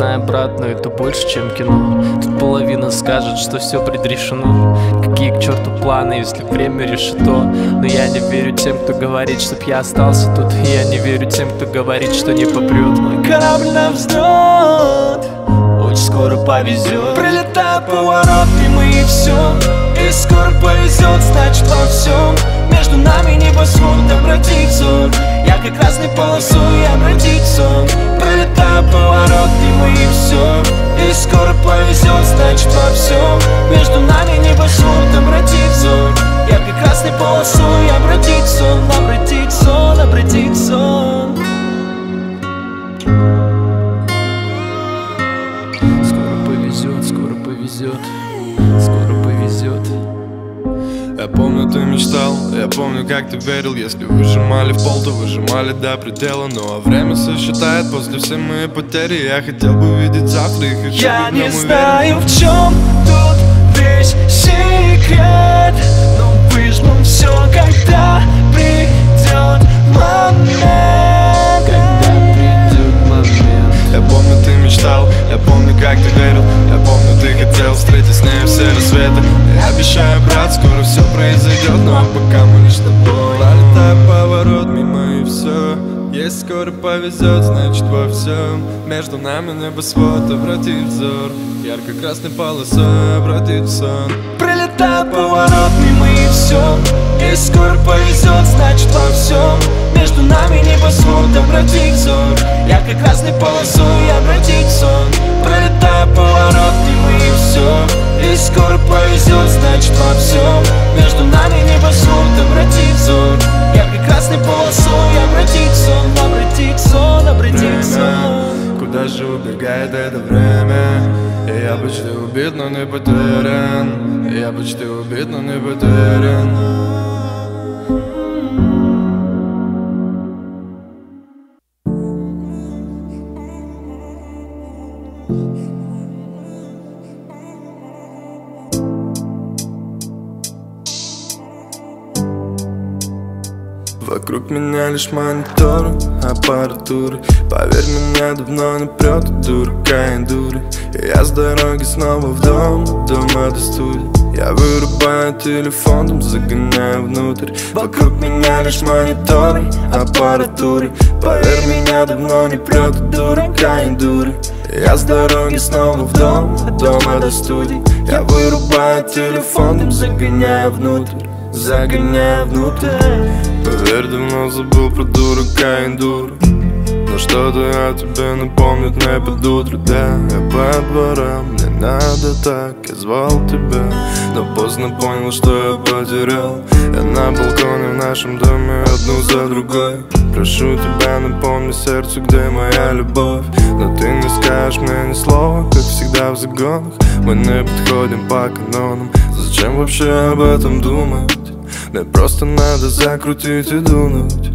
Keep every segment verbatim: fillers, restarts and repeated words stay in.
знаю, брат, но это больше, чем кино. Тут половина скажет, что все предрешено. Какие к черту планы, если время решето? Но я не верю тем, кто говорит, чтоб я остался тут. Я не верю тем, кто говорит, что не попрет. Мой корабль на взлет, очень скоро повезет. Пролетает поворот мимо и все. И скоро повезет, значит во всем между нами небосвод обратить сон. Я как красной полосой обратить сон. Пролетаю поворот мимо и все. И скоро повезет, значит во всем между нами небосвод обратить сон. Я как красной полосой обратить сон. Обратить сон, обратить сон. Скоро повезет, скоро повезет, скоро повезет. Я помню, ты мечтал, я помню, как ты верил. Если выжимали в пол, то выжимали до предела. Ну а время сосчитает после всей моей потери. Я хотел бы увидеть завтра и хочу Я быть в не нем знаю, уверен. в чем тут весь секрет, но выжмем все, когда придет момент. Когда придет момент. Я помню, ты мечтал, я помню, как ты верил. Я помню, ты хотел встретить с ней все рассветы. Я обещаю, брат, скоро все произойдет. Ну а пока мы лишь тобой. Пролетаю поворот мимо и все. Если скоро повезет, значит во всем между нами небосвод обратить взор. Ярко-красной полосой обратить в сон. Пролетает поворот мимо и все. И скоро повезет, значит во всем между нами небосвод обратить взор. Ярко-красной полосой обратить в сон. Пролетает поворот мимо и все. И скоро повезет, значит во всем между нами небосвод обратить взор. Ярко-красной полосой обратить в сон. Обратить в сон, обратить в сон. Куда же убегает это время? И я почти убит, но не потерян. И я почти убит, но не потерян. Вокруг меня лишь мониторы, аппаратуры. Поверь, меня давно не прет от дурака и дуры. И я с дороги снова в дом, дом это студия. Я вырубаю телефон, там загоняю внутрь. Вокруг меня лишь мониторы, аппаратуры. Поверь, меня давно не прет от дурака и дуры. И я с дороги снова в дом, дом это студия. Я вырубаю телефон, там загоняю внутрь. Загоняю внутрь. Поверь, давно забыл про дурака и дуру. Но что-то о тебе напомнит мне под утро. Да, я по дворам, мне надо так. Я звал тебя, но поздно понял, что я потерял. Я на балконе в нашем доме одну за другой. Прошу тебя, напомни сердцу, где моя любовь. Но ты не скажешь мне ни слова, как всегда в загонах. Мы не подходим по канонам. Зачем вообще об этом думать? Мне просто надо закрутить и дунуть.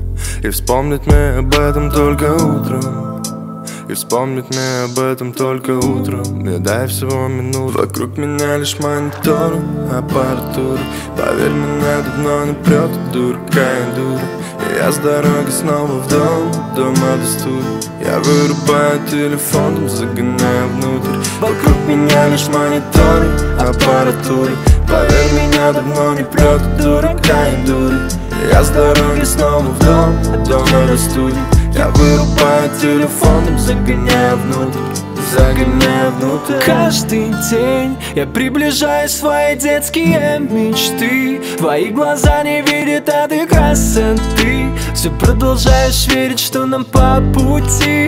И вспомнить мне об этом только утром. И вспомнить мне об этом только утром. Мне дай всего минут. Вокруг меня лишь мониторы, аппаратура. Поверь, меня давно не прет от дурака и дура. И я с дороги снова в дом, дом это студия. Я вырубаю телефон, там загоняю внутрь. Вокруг меня лишь мониторы, аппаратура. Поверь, меня давно не прет от дурака и дури. Я с дороги снова в дом, дом это студия. Я вырубаю телефон, там загоняю внутрь. Загоняю внутрь. Каждый день я приближаю свои детские мечты. Твои глаза не видят этой красоты. Все продолжаешь верить, что нам по пути.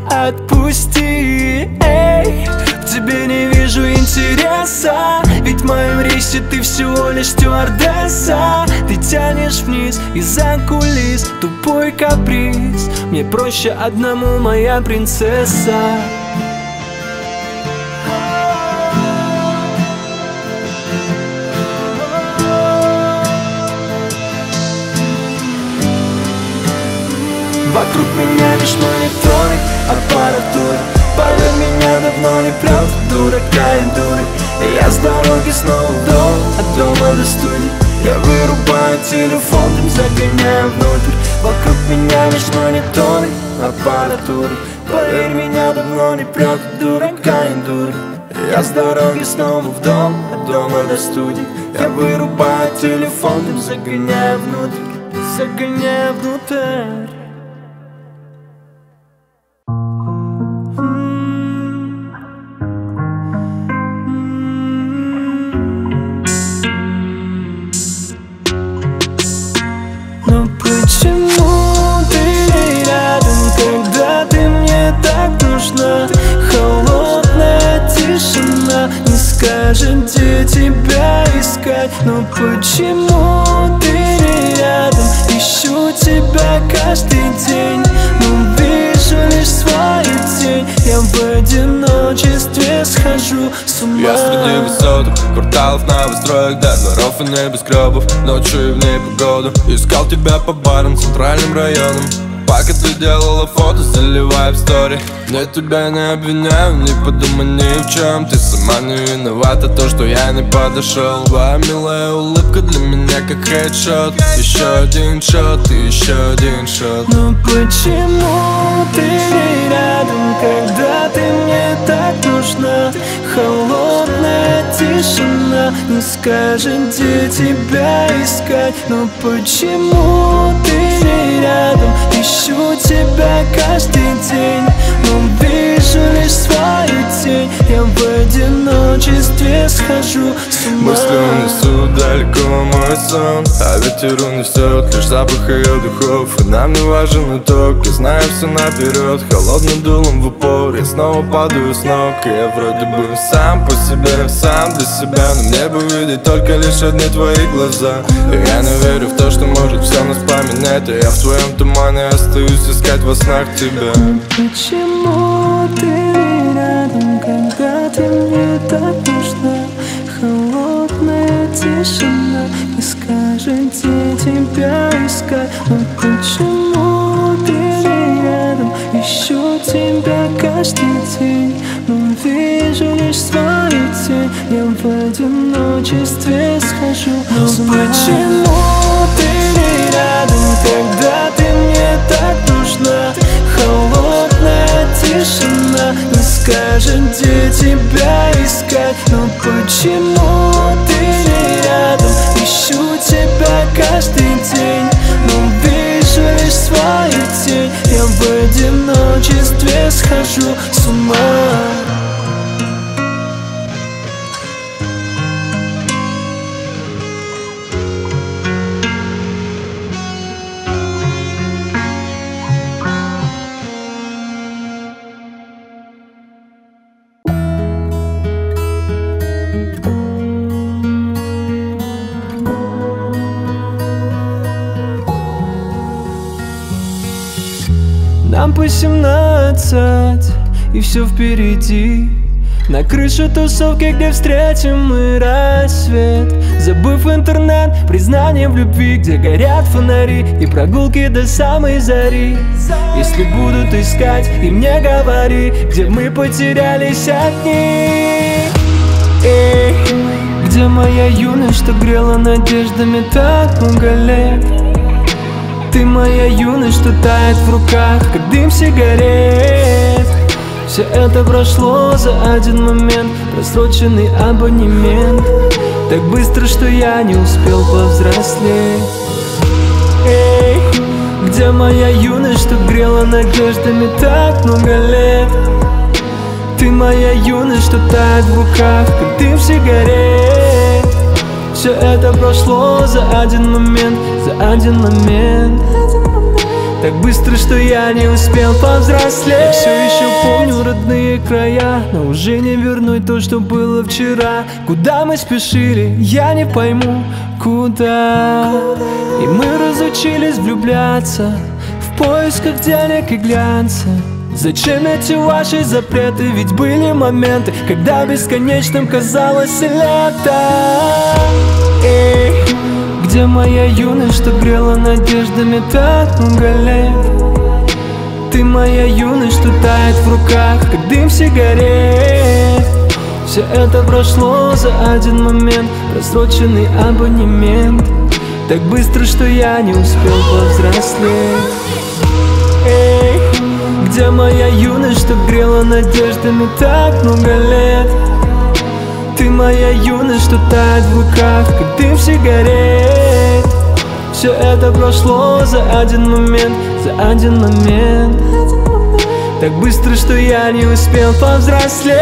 Отпусти, эй, в тебе не вижу интереса. Ведь в моем рейсе ты всего лишь стюардесса. Ты тянешь вниз из-за кулис тупой каприз. Мне проще одному, моя принцесса. Вокруг меня лишь мониторы, аппаратура. Поверь, меня давно не прет дурака и дуры. И я с дороги снова в дом, от дома до студии. Я вырубаю телефон, там загоняю внутрь. Вокруг меня лишь мониторы, аппаратуры. Поверь, меня давно не прет от дурака и дури. Я с дороги снова в дом, от дома до студии. Я вырубаю телефон, им загоняю внутрь, загоняю внутрь. Но почему ты не рядом, когда ты мне так нужна? Холодная тишина не скажет, где тебя искать. Но почему ты не рядом? Ищу тебя каждый день, но вижу лишь свою тень. Я в одиночестве схожу с ума. Я среди высоток, кварталов новостроек, до дворов и небоскребов, ночью и в непогоду искал тебя по барам, центральным районам. Пока ты делала фото, заливая в стори. Я тебя не обвиняю, не подумай ни в чем. Ты сама не виновата, то, что я не подошел. Твоя милая улыбка для меня как хедшот. Еще один шот и еще один шот. Но почему ты не рядом, когда ты мне так нужна? Холодная тишина не скажет, где тебя искать. Но почему ты не рядом? Ищу тебя каждый день, но вижу лишь свою тень. Я в одиночестве схожу с ума. Мысли унесут далеко мой сон, а ветер унесет лишь запах ее духов. И нам не важен итог, я знаю все наперед. Холодным дулом в упор я снова падаю с ног. И я вроде бы сам по себе, сам для себя, но мне бы видеть только лишь одни твои глаза. И я не верю в то, что может все нас поменять, а я в твоем тумане остаюсь искать во снах тебя. Почему ты не рядом, когда ты мне так нужна? Холодная тишина не скажет, где тебя искать. Но почему ты не рядом? Ищу тебя каждый день, но вижу лишь свою тень. Я в одиночестве схожу с ума. Почему ты не рядом, когда ты мне так нужна? Холодная тишина не скажет, где тебя искать. Но почему ты не рядом? Ищу тебя каждый день, но вижу лишь свою тень. Я в одиночестве схожу с ума. Нам по семнадцать, и все впереди. На крыше тусовки, где встретим мы рассвет. Забыв интернет, признание в любви, где горят фонари и прогулки до самой зари. Если будут искать, и мне говори, где мы потерялись одни. Эй, где моя юность, что грела надеждами так много лет? Ты моя юность, что тает в руках, как дым сигарет. Все это прошло за один момент, просроченный абонемент. Так быстро, что я не успел повзрослеть. Эй, где моя юность, что грела надеждами так много лет? Ты моя юность, что тает в руках, как дым сигарет. Все это прошло за один момент, за один момент. Так быстро, что я не успел повзрослеть. Я все еще помню родные края, но уже не вернуть то, что было вчера. Куда мы спешили, я не пойму, куда. И мы разучились влюбляться в поисках денег и глянца. Зачем эти ваши запреты? Ведь были моменты, когда бесконечным казалось лето. Эй, где моя юность, что грела надеждами так много лет? Ты моя юность, что тает в руках, как дым сигарет. Все это прошло за один момент, просроченный абонемент. Так быстро, что я не успел повзрослеть. Эй, где моя юность, что грела надеждами так много лет? Ты моя юность, что тает в руках, как дым сигарет. Все это прошло за один момент, за один момент. Так быстро, что я не успел повзрослеть.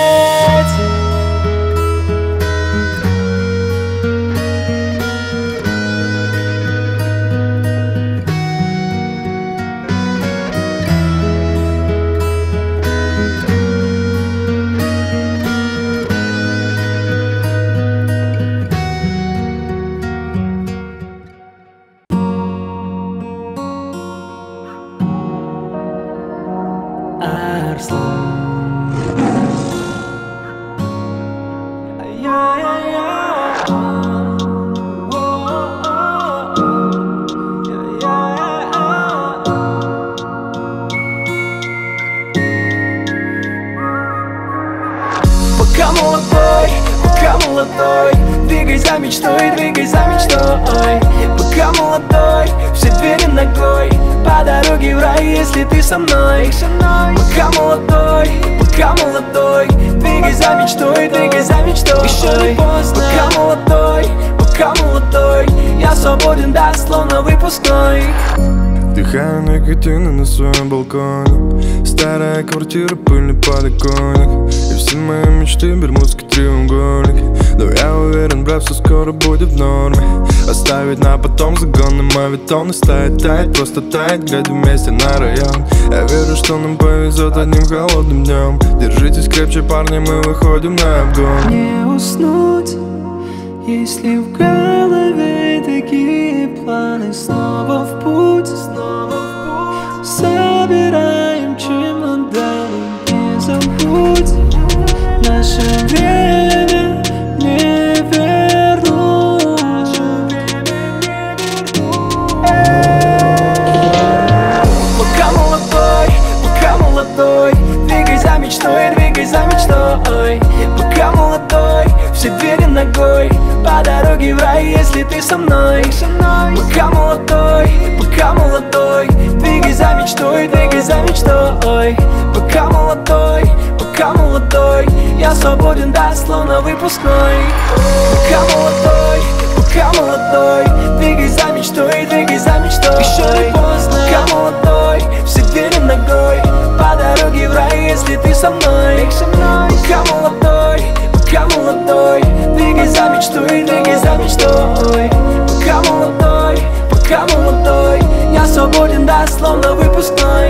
Пока молодой, пока молодой, двигай за мечтой, двигай за мечтой. Пока молодой, все двери ногой, по дороге в рай, если ты со мной. Пока молодой, пока молодой, двигай за мечтой, двигай за мечтой. Еще не поздно. Пока молодой, пока молодой, я свободен, да, словно выпускной. Вдыхаю никотина на своем балконе. Старая квартира, пыльный подоконник. И все мои мечты бермудский треугольник. Но я уверен, брат, все скоро будет в норме. Оставить на потом загонный мавитон. И стоять, таять, просто таять, глядя вместе на район. Я верю, что нам повезет одним холодным днем. Держитесь крепче, парни, мы выходим на обгон. Не уснуть, если в голове такие планы. Снова в путь, снова в путь. Собираем чемоданы, не забудь. Наше время не вернуть. Пока молодой, пока молодой, двигай за мечтой, двигай за мечтой. Пока молодой, все двери ногой, по дороге в рай, если ты со мной. Пока молодой, пока молодой, двигай за мечтой, двигай за мечтой. Пока молодой, пока молодой, я свободен, да, словно выпускной. Пока молодой, пока молодой, двигай за мечтой, двигай за мечтой. Еще не поздно. Пока молодой, все двери ногой, по дороге в рай, если ты со мной. Пока молодой, пока молодой, двигай за мечтой, двигай за мечтой. Пока молодой, пока молодой, я свободен, да, словно выпускной.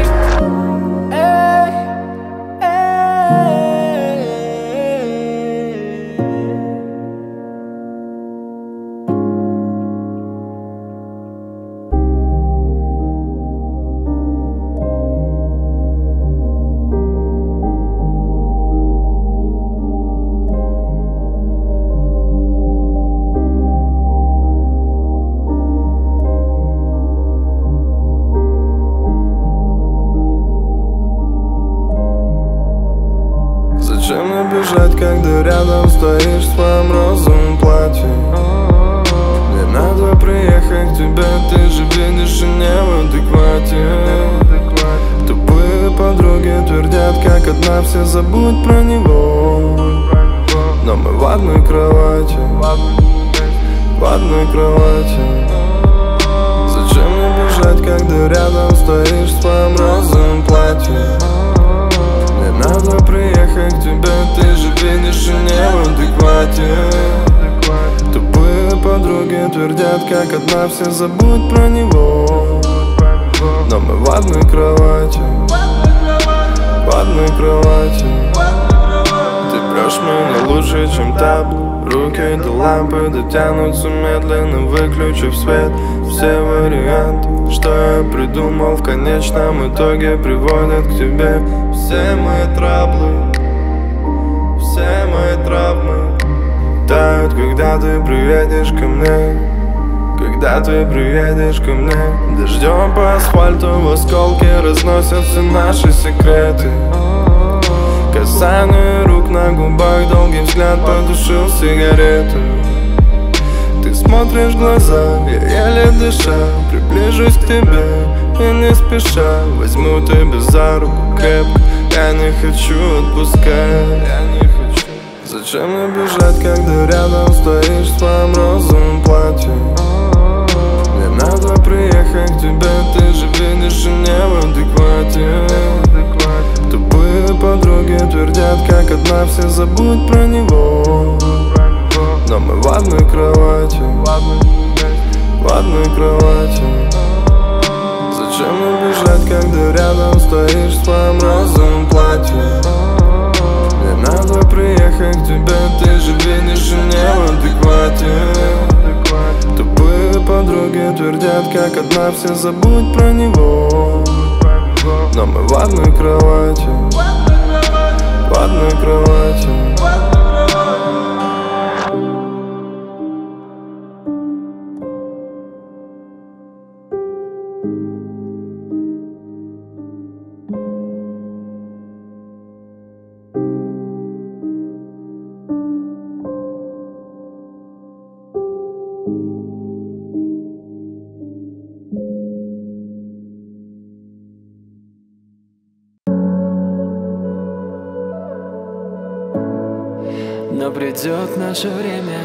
Зачем мне бежать, когда рядом стоишь в своем розовом платье? Мне надо приехать к тебе, ты же видишь и не в адеквате. Тупые подруги твердят, как одна, все забудь про него. Но мы в одной кровати, в одной кровати. Зачем мне бежать, когда рядом стоишь в своем розовом платье? Мне надо приехать к тебе, ты же видишь и не в адеквате. Тупые подруги твердят, как одна, все забудь про него. Но мы в одной кровати, в одной кровати. Ты прешь меня лучше, чем табло. Руки до лампы дотянутся медленно, выключив свет. Все варианты, что я придумал, в конечном итоге приводят к тебе. Все мои траблы, все мои травмы тают, когда ты приедешь ко мне. Когда ты приедешь ко мне. Дождем по асфальту в осколки разносятся наши секреты. Касание рук на губах, долгий взгляд потушил сигарету. Ты смотришь в глаза, я еле дыша приближусь к тебе и не спеша возьму тебя за руку крепко. Я не хочу отпускать, я не хочу. Зачем мне бежать, когда рядом стоишь в своем розовом платье? Мне надо приехать к тебе, ты же видишь и не в адеквате. Тупые подруги твердят, как одна, все забудь про него. Но мы в одной кровати, в одной кровати. Зачем мне бежать, когда рядом стоишь в своем розовом платье? Мне надо приехать к тебе, ты же видишь и не в адеквате. Тупые подруги твердят, как одна, все забудь про него. Но мы в одной кровати, в одной кровати. Но придет наше время,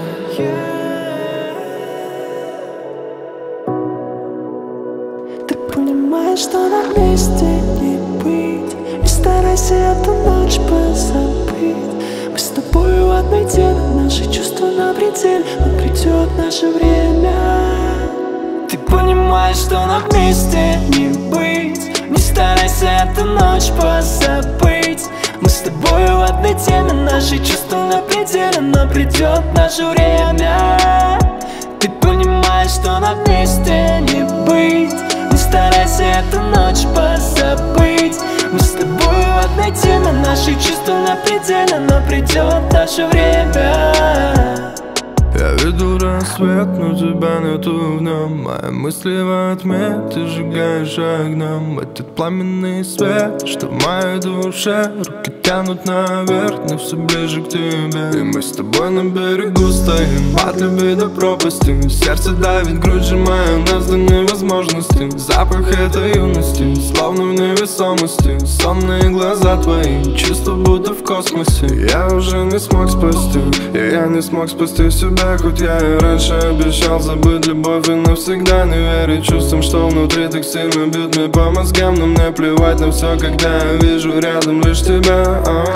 Ты понимаешь, что нам вместе не быть. Не старайся эту ночь позабыть. Мы с тобой в одной теме, наши чувства на пределе. Но придет наше время. Ты понимаешь, что нам вместе не быть. Не старайся эту ночь позабыть. Мы с тобой в одной теме, наши чувства на пределе. Но придет наше время. Ты понимаешь, что нам вместе не быть. Не старайся эту ночь позабыть. Мы с тобой в одной теме, наши чувства на пределе. Но придет наше время. Я видел рассвет, но тебя нету в нем. Мои мысли во тьме, ты сжигаешь огнем. Этот пламенный свет, что в моей душе. Руки тянут наверх, но все ближе к тебе. И мы с тобой на берегу стоим, от любви до пропасти. Сердце давит, грудь сжимая нас до невозможности. Запах этой юности, словно в невесомости. Сонные глаза твои, чувства будто в космосе. Я уже не смог спасти, и я не смог спасти себя. Хоть я и раньше обещал забыть любовь и навсегда не верить чувствам, что внутри так сильно бьют мне по мозгам. Но мне плевать на все, когда я вижу рядом лишь тебя.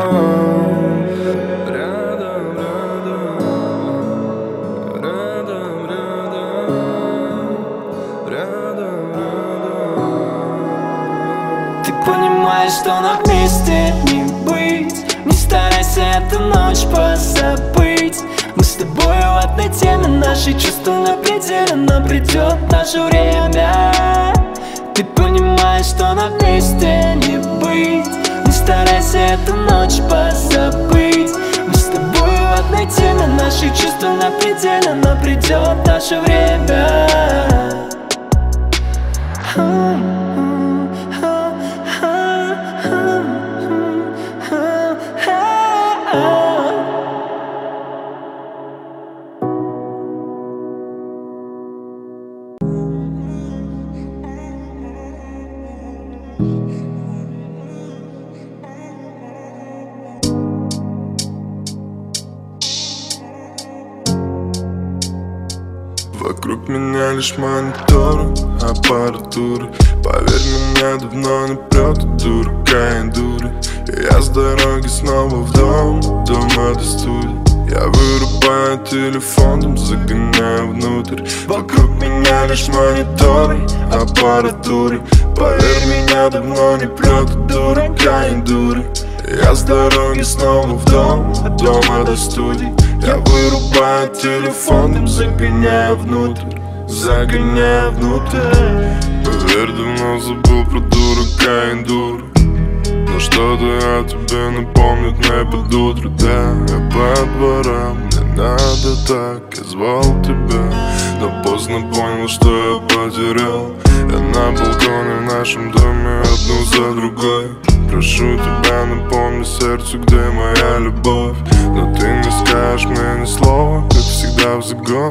Рядом, рядом, рядом, рядом, рядом. Ты понимаешь, что нам вместе не быть. Не старайся эту ночь позабыть. Мы с тобой в одной теме, наши чувства на пределе. Но придет наше время. Ты понимаешь, что нам вместе не быть. Не старайся эту ночь позабыть. Мы с тобой в одной теме, наши чувства на пределе. Но придет наше время. Вокруг меня лишь мониторы, аппаратуры. Поверь, меня давно не прет от дурака и дуры. И я с дороги снова в дом, дома до студии. Я вырубаю телефон, там загоняю внутрь. Вокруг меня лишь мониторы, аппаратуры. Поверь, меня давно не прет от дурака и дуры. Я с дороги снова в дом, от дома до студии. Я вырубаю телефон, там загоняю внутрь, загоняю внутрь. Поверь, давно забыл про дурака и дуры. Но что-то о тебе напомнит мне под утро. Да, я по дворам, мне надо так. Я звал тебя, но поздно понял, что я потерял. Я на балконе в нашем доме одну за другой. Прошу тебя, напомни сердцу, где моя любовь. Но ты не скажешь мне ни слова, как всегда в загонах.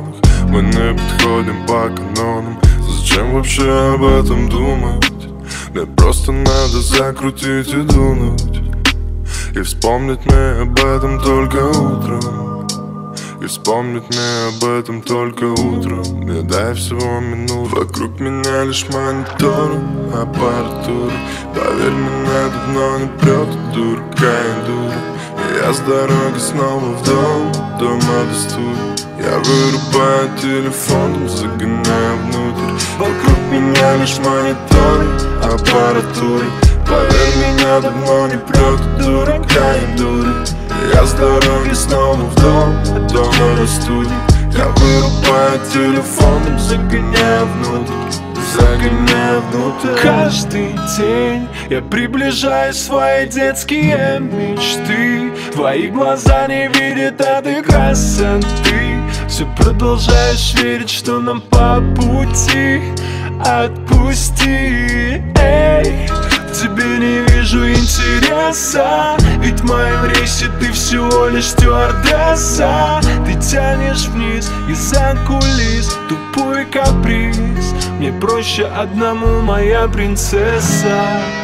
Мы не подходим по канонам. Зачем вообще об этом думать? Мне просто надо закрутить и дунуть, и вспомнить мне об этом только утром. И вспомнить мне об этом только утром. Мне дай всего минуту. Вокруг меня лишь мониторы, аппаратура. Поверь, меня давно не прет от дурака и дура. И я с дороги снова в дом, дома до студии. Я вырубаю телефон, загоняю внутрь. Вокруг меня лишь мониторы, аппаратура. Поверь, меня давно не прет от дурака и дура. Я с дороги снова в дом, от дома до студии. Я вырубаю телефон, загоняю внутрь, загоняю внутрь. Каждый день я приближаю свои детские мечты. Твои глаза не видят этой красоты. Все продолжаешь верить, что нам по пути. Отпусти, эй, в тебе не вижу интереса. Ведь в моем рейсе ты всего лишь стюардесса. Ты тянешь вниз из-за кулис тупой каприз. Мне проще одному, моя принцесса.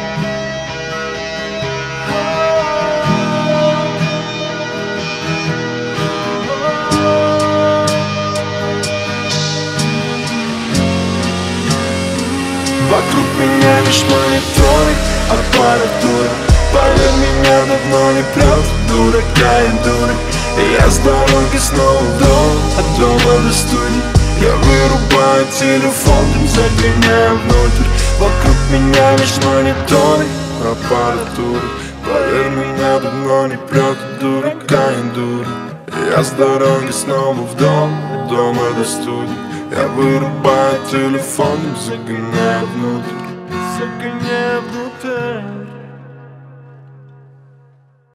Вокруг меня лишь мониторы, аппаратура. Поверь, меня давно не прет дурака и дура. И я с дороги снова в дом, от дома до студии. Я вырубаю телефон, загоняю внутрь. Вокруг меня лишь мониторы, аппаратура. Поверь, меня давно не прет дурака и дура. И я с дороги снова в дом, от дома до студии. Я вырубаю телефон, загоняю внутрь, загоняю внутрь.